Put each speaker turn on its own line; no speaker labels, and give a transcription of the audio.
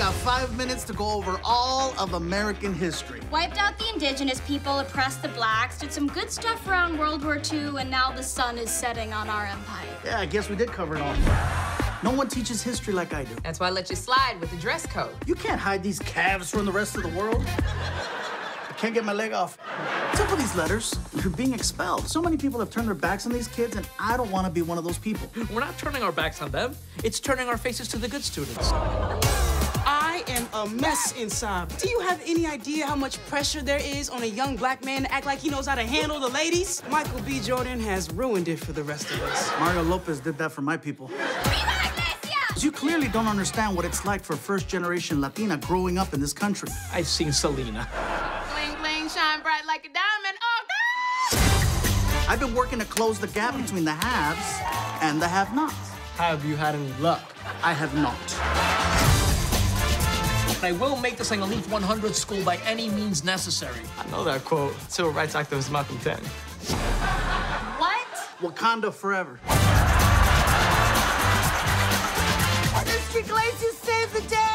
got 5 minutes to go over all of American history.
Wiped out the indigenous people, oppressed the blacks, did some good stuff around World War II, and now the sun is setting on our empire.
Yeah, I guess we did cover it all. No one teaches history like I do.
That's why I let you slide with the dress code.
You can't hide these calves from the rest of the world. I can't get my leg off. What's up with these letters? You're being expelled. So many people have turned their backs on these kids, and I don't want to be one of those people.
We're not turning our backs on them. It's turning our faces to the good students.
I am a mess inside. Do you have any idea how much pressure there is on a young black man to act like he knows how to handle the ladies? Michael B. Jordan has ruined it for the rest of us.
Mario Lopez did that for my people. You clearly don't understand what it's like for first-generation Latina growing up in this country.
I've seen Selena.
Bling, bling, shine bright like a diamond. Oh,
I've been working to close the gap between the haves and the have-nots.
Have you had any luck?
I have not.
I will make this an elite 100 school by any means necessary.
I know that quote. Civil rights activist Malcolm X.
What?
Wakanda forever.
Mr. Iglesias saved the day!